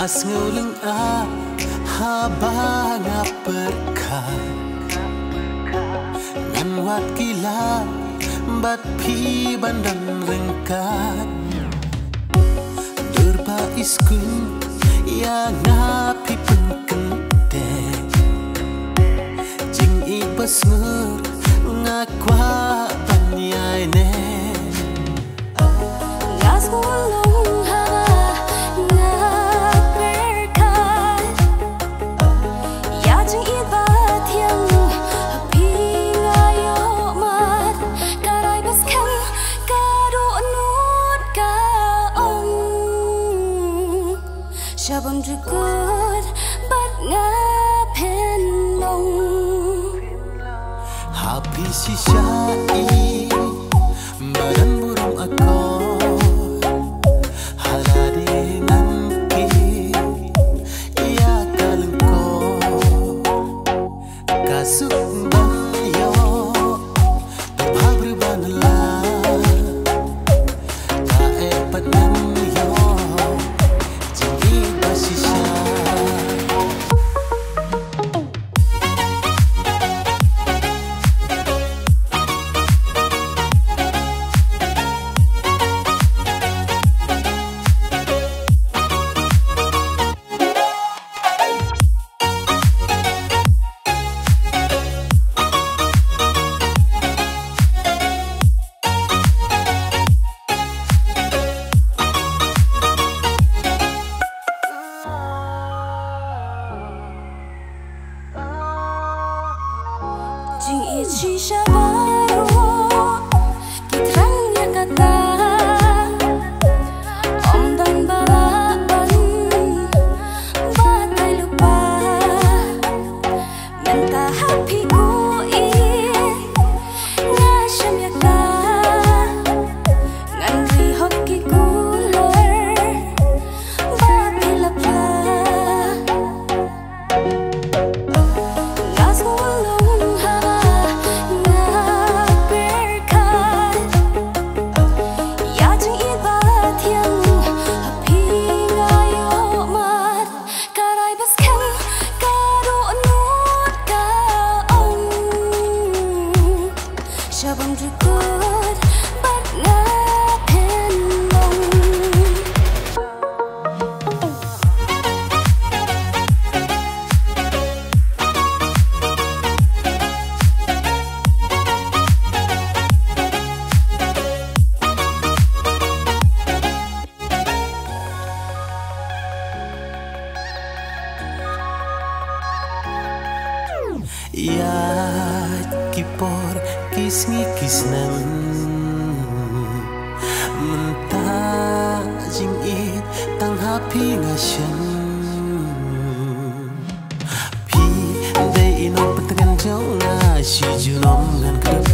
Has nguling haba ngaperkah ngan wat gila bat pi bandan rengkat durba iskun ya ngapi pengkente jing ibas ngur ngakwa banyai ne gas ngulung haba ngaperkah ya jing ibat yang Shabong jukut bat ngapen long Happy si syai badan burung akor halade nganki ya kalengko kasuk banyo pabri banla kaepat nanyo Dashisha Shabong kitrang yang kata om dan balaban batai lupa mentah hatiku ngasam yaka ngandri hoki kuler batai lupa gas ngulung haba Shabong jukut bat ngapen long Yat kipor kisngi kisnan mentah jing it tang happy ngasyan pi day ino petengan jauh ngasih junom ngan kedap